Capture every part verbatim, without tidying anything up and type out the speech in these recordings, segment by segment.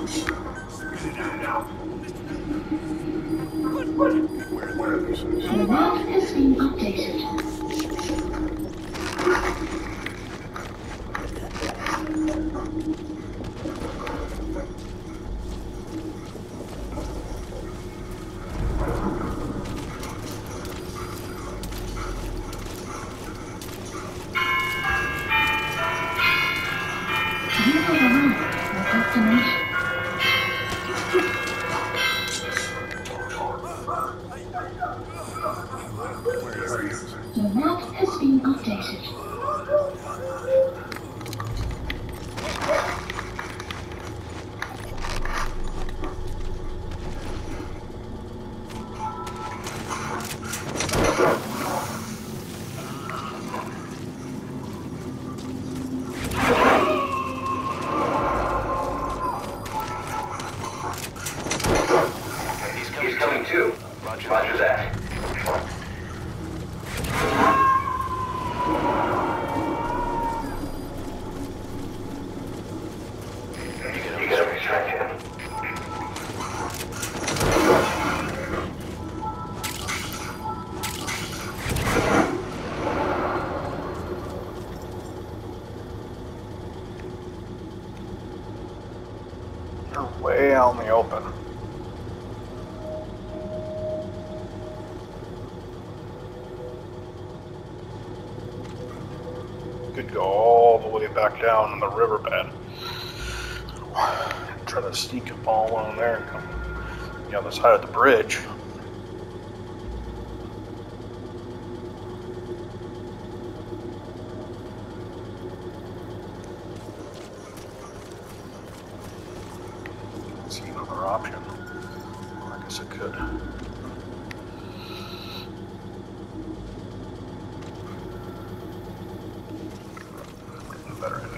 Where this is. The map has been updated. You have arrived at your destination. Where is it? The map has been updated. He's coming too. Roger that. You gotta restrain him. They're way out in the open. Could go all the way back down in the riverbed. Try to sneak up on one there and come the other side of the bridge. See another option. I guess I could. Better anyway.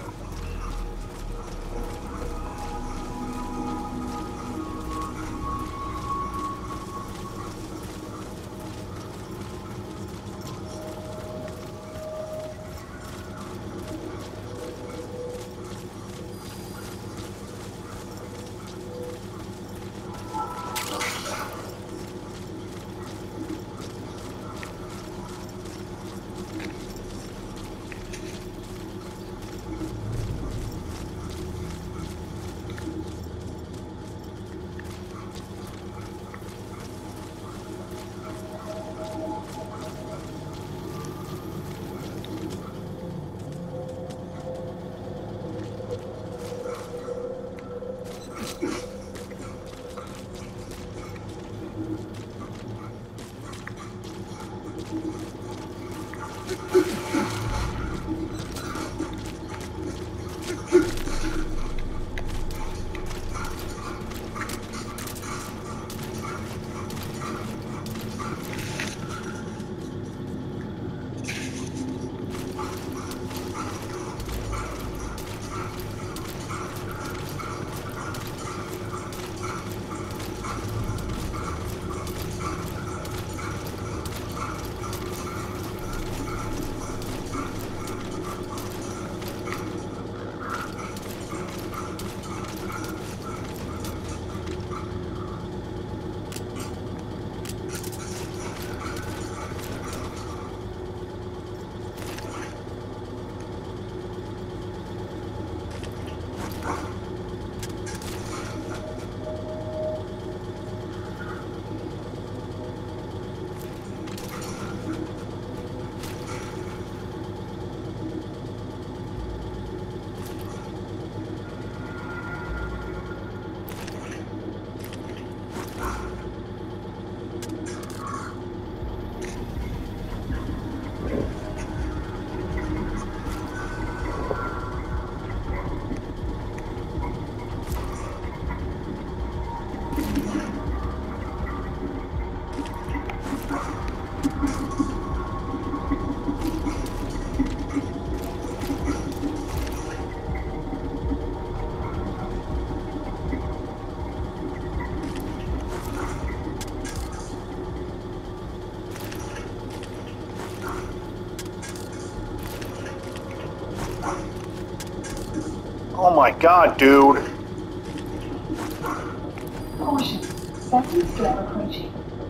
Oh my god, dude. Caution. Second storm approaching.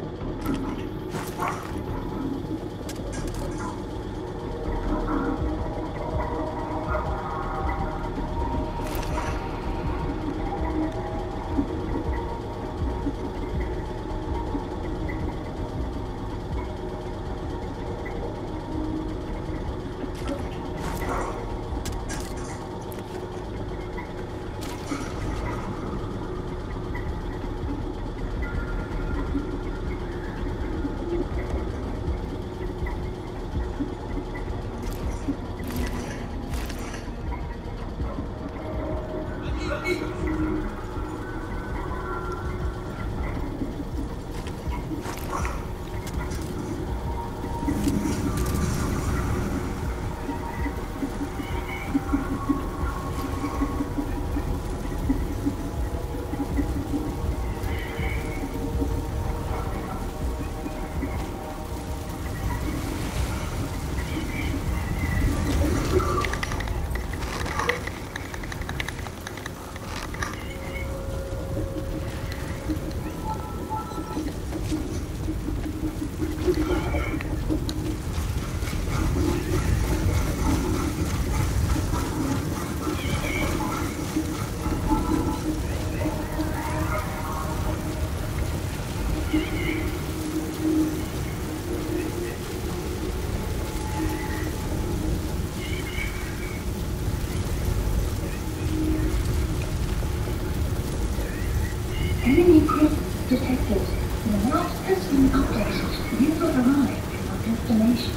Enemy presence detected. The map has been updated. You have arrived at your destination.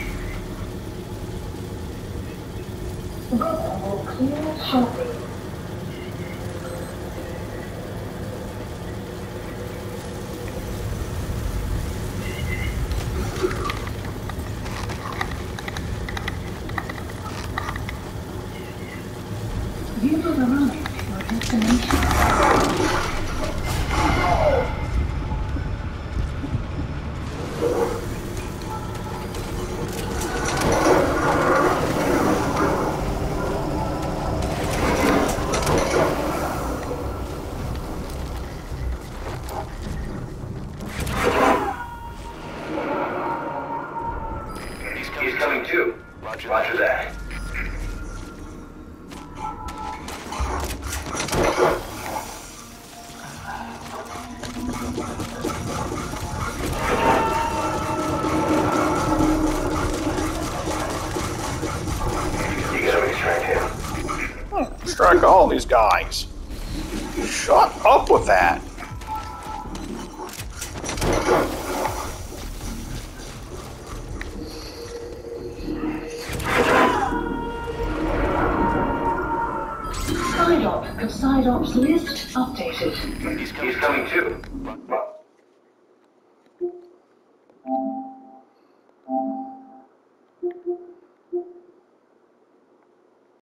The weather will clear shortly. You have arrived at your destination. He's coming too. Roger, Roger that. You gotta extract him. Extract all these guys. Shut up with that. Psyop of Psyop's list updated. He's coming too.